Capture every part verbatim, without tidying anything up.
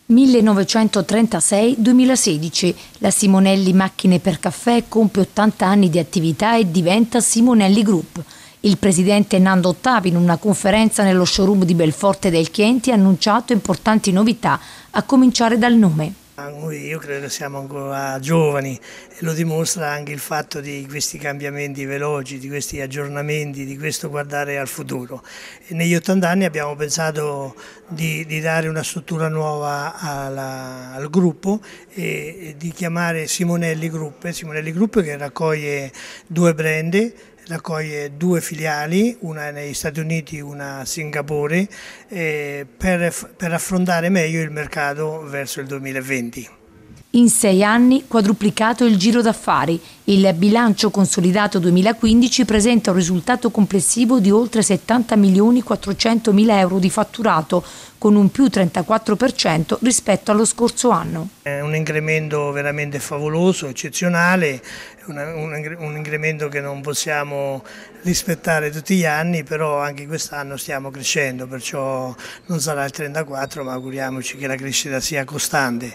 millenovecentotrentasei duemilasedici. La Simonelli Macchine per Caffè compie ottanta anni di attività e diventa Simonelli Group. Il presidente Nando Ottavi, in una conferenza nello showroom di Belforte del Chienti, ha annunciato importanti novità, a cominciare dal nome. Noi, io credo che siamo ancora giovani e lo dimostra anche il fatto di questi cambiamenti veloci, di questi aggiornamenti, di questo guardare al futuro. E negli ottanta anni abbiamo pensato di, di dare una struttura nuova alla, al gruppo e, e di chiamare Simonelli Group, Simonelli Group che raccoglie due brand, raccoglie due filiali, una negli Stati Uniti, una a Singapore, eh, per, per affrontare meglio il mercato verso il duemilaventi. In sei anni quadruplicato il giro d'affari. Il bilancio consolidato duemilaquindici presenta un risultato complessivo di oltre settanta milioni quattrocentomila euro di fatturato, con un più trentaquattro per cento rispetto allo scorso anno. È un incremento veramente favoloso, eccezionale, una, un, un incremento che non possiamo rispettare tutti gli anni, però anche quest'anno stiamo crescendo, perciò non sarà il trentaquattro, ma auguriamoci che la crescita sia costante.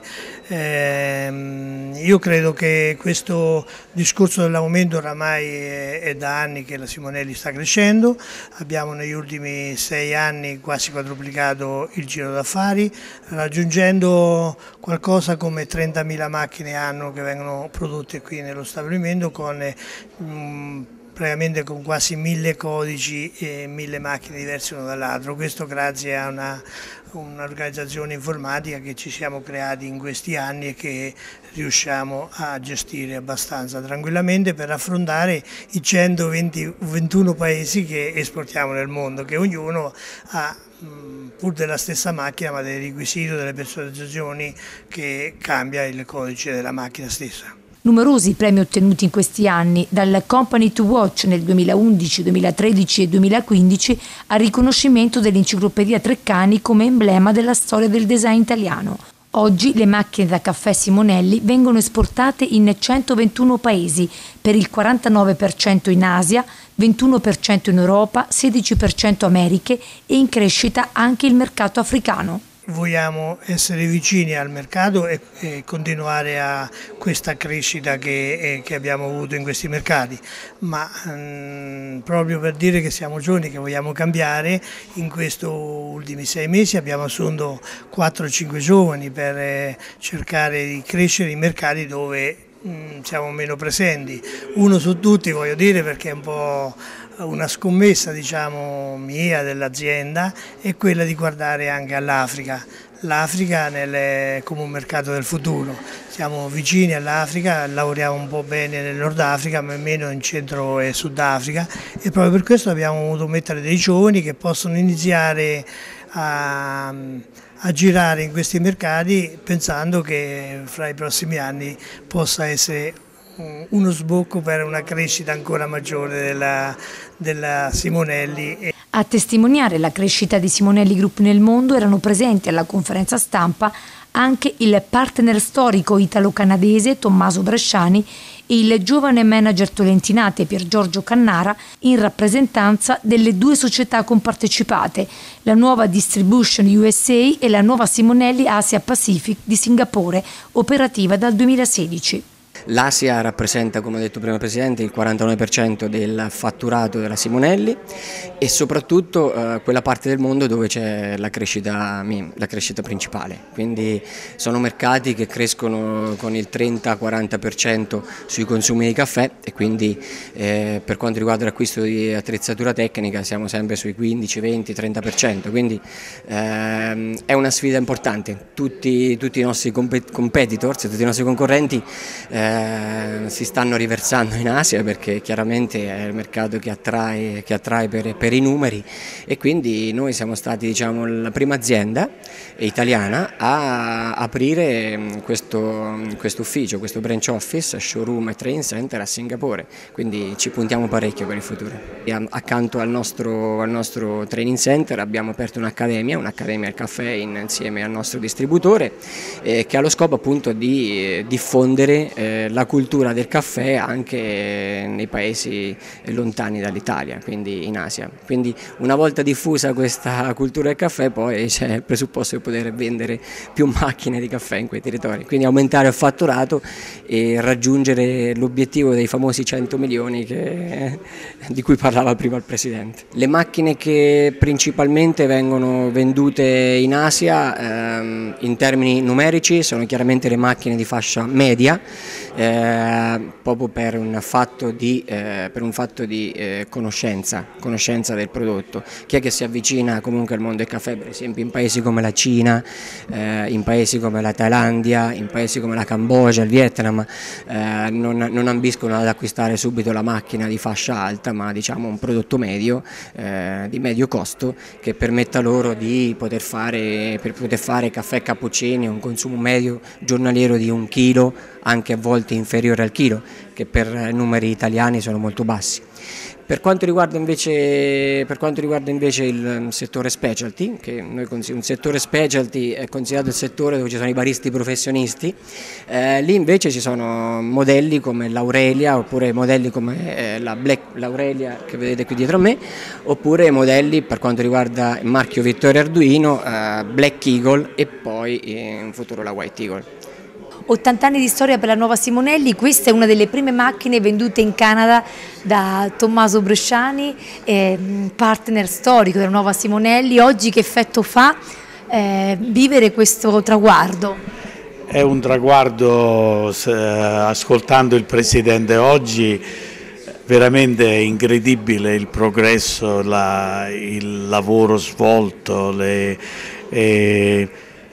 Eh, io credo che questo discorso dell'aumento oramai è, è da anni che la Simonelli sta crescendo, abbiamo negli ultimi sei anni quasi quadruplicato il giro d'affari, raggiungendo qualcosa come trentamila macchine anno che vengono prodotte qui nello stabilimento, con mh, praticamente con quasi mille codici e mille macchine diverse uno dall'altro. Questo grazie a una un'organizzazione informatica che ci siamo creati in questi anni e che riusciamo a gestire abbastanza tranquillamente per affrontare i centoventuno paesi che esportiamo nel mondo, che ognuno ha pur della stessa macchina ma dei requisiti, delle personalizzazioni che cambia il codice della macchina stessa. Numerosi premi ottenuti in questi anni, dal Company to Watch nel duemilaundici, duemilatredici e duemilaquindici al riconoscimento dell'Enciclopedia Treccani come emblema della storia del design italiano. Oggi le macchine da caffè Simonelli vengono esportate in centoventuno paesi, per il quarantanove per cento in Asia, ventuno per cento in Europa, sedici per cento Americhe e in crescita anche il mercato africano. Vogliamo essere vicini al mercato e, e continuare a questa crescita che, eh, che abbiamo avuto in questi mercati, ma mh, proprio per dire che siamo giovani, che vogliamo cambiare, in questi ultimi sei mesi abbiamo assunto quattro cinque giovani per eh, cercare di crescere in mercati dove mh, siamo meno presenti. Uno su tutti, voglio dire, perché è un po' una scommessa, diciamo, mia, dell'azienda, è quella di guardare anche all'Africa. L'Africa come un mercato del futuro. Siamo vicini all'Africa, lavoriamo un po' bene nel Nord Africa, ma meno in Centro e Sud Africa, e proprio per questo abbiamo voluto mettere dei giovani che possono iniziare a, a girare in questi mercati, pensando che fra i prossimi anni possa essere uno sbocco per una crescita ancora maggiore della, della Simonelli. A testimoniare la crescita di Simonelli Group nel mondo erano presenti alla conferenza stampa anche il partner storico italo-canadese Tommaso Bresciani e il giovane manager tolentinate Pier Giorgio Cannara, in rappresentanza delle due società compartecipate, la nuova Distribution U S A e la nuova Simonelli Asia Pacific di Singapore, operativa dal duemilasedici. L'Asia rappresenta, come ha detto prima il Presidente, il quarantanove per cento del fatturato della Simonelli e soprattutto eh, quella parte del mondo dove c'è la crescita, la crescita principale. Quindi sono mercati che crescono con il trenta quaranta per cento sui consumi di caffè e quindi eh, per quanto riguarda l'acquisto di attrezzatura tecnica siamo sempre sui quindici, venti, trenta per cento. Quindi eh, è una sfida importante. Tutti, tutti i nostri competitors, tutti i nostri concorrenti eh, Eh, si stanno riversando in Asia perché chiaramente è il mercato che attrae, che attrae per, per i numeri, e quindi noi siamo stati, diciamo, la prima azienda italiana a aprire questo, questo ufficio, questo branch office, showroom e training center a Singapore, quindi ci puntiamo parecchio per il futuro. E accanto al nostro, al nostro training center abbiamo aperto un'accademia, un'accademia al caffè insieme al nostro distributore, eh, che ha lo scopo appunto di diffondere eh, eh, la cultura del caffè anche nei paesi lontani dall'Italia, quindi in Asia. Quindi una volta diffusa questa cultura del caffè, poi c'è il presupposto di poter vendere più macchine di caffè in quei territori, quindi aumentare il fatturato e raggiungere l'obiettivo dei famosi cento milioni che, di cui parlava prima il Presidente. Le macchine che principalmente vengono vendute in Asia ehm, in termini numerici sono chiaramente le macchine di fascia media, eh, proprio per un fatto di, eh, per un fatto di eh, conoscenza, conoscenza del prodotto. Chi è che si avvicina comunque al mondo del caffè, per esempio in paesi come la Cina, eh, in paesi come la Thailandia, in paesi come la Cambogia, il Vietnam, eh, non, non ambiscono ad acquistare subito la macchina di fascia alta, ma diciamo un prodotto medio, eh, di medio costo, che permetta loro di poter fare, per poter fare caffè e cappuccini un consumo medio giornaliero di un chilo, anche a volte inferiore al chilo, che per numeri italiani sono molto bassi. Per quanto riguarda invece, per quanto riguarda invece il settore specialty, che noi un settore specialty è considerato il settore dove ci sono i baristi professionisti, eh, lì invece ci sono modelli come l'Aurelia, oppure modelli come eh, la Black l'Aurelia che vedete qui dietro a me, oppure modelli per quanto riguarda il marchio Vittorio Arduino, eh, Black Eagle e poi eh, in futuro la White Eagle. ottanta anni di storia per la nuova Simonelli, questa è una delle prime macchine vendute in Canada da Tommaso Bresciani, eh, partner storico della nuova Simonelli. Oggi che effetto fa eh, vivere questo traguardo? È un traguardo, eh, ascoltando il Presidente oggi, veramente è incredibile il progresso, la, il lavoro svolto, le, eh,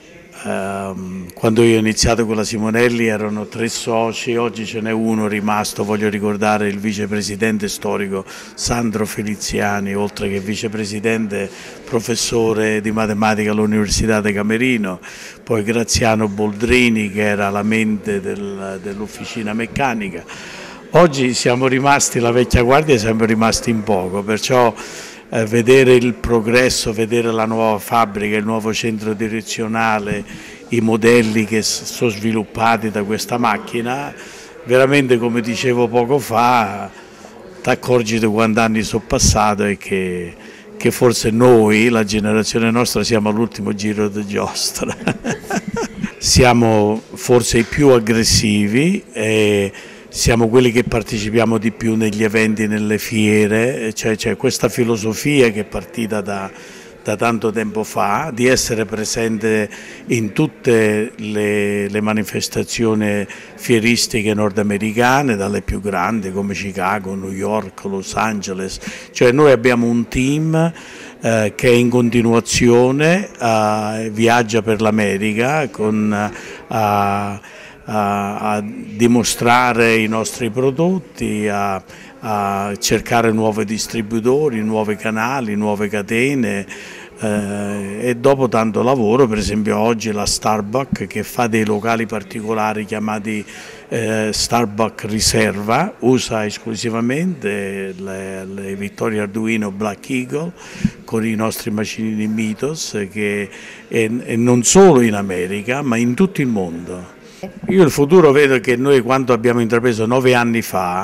Um, quando io ho iniziato con la Simonelli erano tre soci, oggi ce n'è uno rimasto, voglio ricordare il vicepresidente storico Sandro Feliziani, oltre che vicepresidente professore di matematica all'Università di Camerino, poi Graziano Boldrini che era la mente del, dell'officina meccanica. Oggi siamo rimasti, la vecchia guardia siamo rimasti in poco, perciò Eh, vedere il progresso, vedere la nuova fabbrica, il nuovo centro direzionale, i modelli che sono sviluppati da questa macchina, veramente come dicevo poco fa, ti accorgi di quanti anni sono passati e che, che forse noi, la generazione nostra, siamo all'ultimo giro di giostra. Siamo forse i più aggressivi e siamo quelli che partecipiamo di più negli eventi, nelle fiere, cioè c'è questa filosofia che è partita da, da tanto tempo fa, di essere presente in tutte le, le manifestazioni fieristiche nordamericane, dalle più grandi come Chicago, New York, Los Angeles, cioè noi abbiamo un team eh, che è in continuazione, eh, viaggia per l'America con eh, A, a dimostrare i nostri prodotti, a, a cercare nuovi distributori, nuovi canali, nuove catene eh, e dopo tanto lavoro, per esempio oggi la Starbucks che fa dei locali particolari chiamati eh, Starbucks Riserva, usa esclusivamente le, le Vittorio Arduino Black Eagle con i nostri macinini Mythos che, e, e non solo in America ma in tutto il mondo. Io il futuro vedo che noi quando abbiamo intrapreso nove anni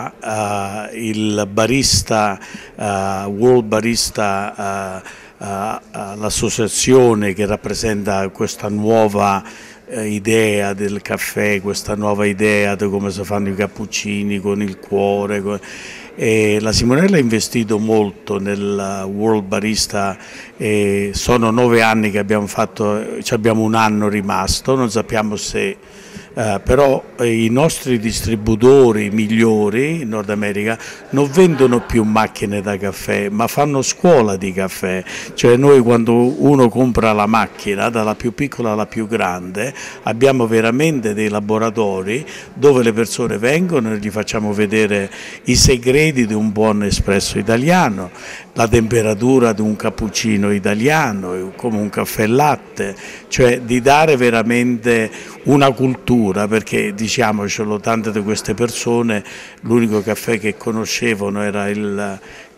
fa uh, il barista, uh, World Barista, uh, uh, l'associazione che rappresenta questa nuova uh, idea del caffè, questa nuova idea di come si fanno i cappuccini con il cuore, con... E la Simonelli ha investito molto nel World Barista e sono nove anni che abbiamo fatto, cioè abbiamo un anno rimasto, non sappiamo se Uh, però eh, i nostri distributori migliori in Nord America non vendono più macchine da caffè ma fanno scuola di caffè, cioè noi quando uno compra la macchina dalla più piccola alla più grande abbiamo veramente dei laboratori dove le persone vengono e gli facciamo vedere i segreti di un buon espresso italiano, la temperatura di un cappuccino italiano come un caffè latte, cioè di dare veramente una cultura, perché diciamocelo, tante di queste persone l'unico caffè che conoscevano era il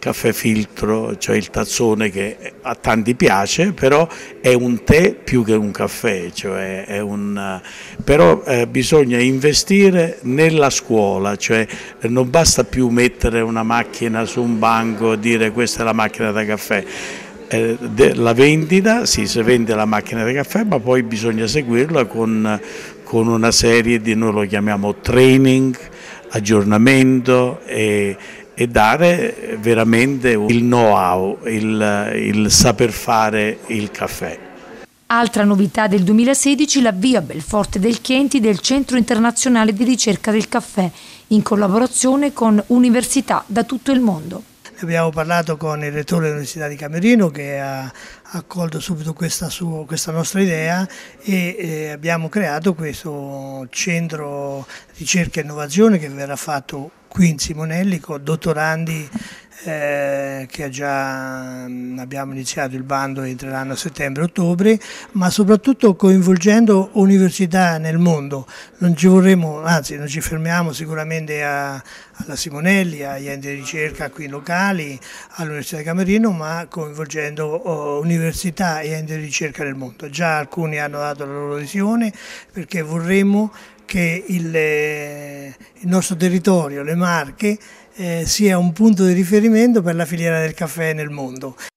caffè filtro, cioè il tazzone che a tanti piace, però è un tè più che un caffè, cioè è un, però eh, bisogna investire nella scuola, cioè non basta più mettere una macchina su un banco e dire questa è la macchina da caffè. Eh, la vendita, sì, si vende la macchina da caffè, ma poi bisogna seguirla con, con una serie di, noi lo chiamiamo training, aggiornamento e, e dare veramente il know-how, il, il saper fare il caffè. Altra novità del duemilasedici, l'avvio a Belforte del Chieti del Centro Internazionale di Ricerca del Caffè, in collaborazione con università da tutto il mondo. Abbiamo parlato con il rettore dell'Università di Camerino che ha accolto subito questa, sua, questa nostra idea e eh, abbiamo creato questo centro ricerca e innovazione che verrà fatto qui in Simonelli con dottorandi eh, che già abbiamo iniziato il bando, entreranno a settembre-ottobre, ma soprattutto coinvolgendo università nel mondo. Non ci vorremmo, anzi non ci fermiamo sicuramente a, alla Simonelli, agli enti di ricerca qui locali, all'Università di Camerino, ma coinvolgendo oh, università e enti di ricerca nel mondo. Già alcuni hanno dato la loro visione perché vorremmo che il, il nostro territorio, le Marche, eh, sia un punto di riferimento per la filiera del caffè nel mondo.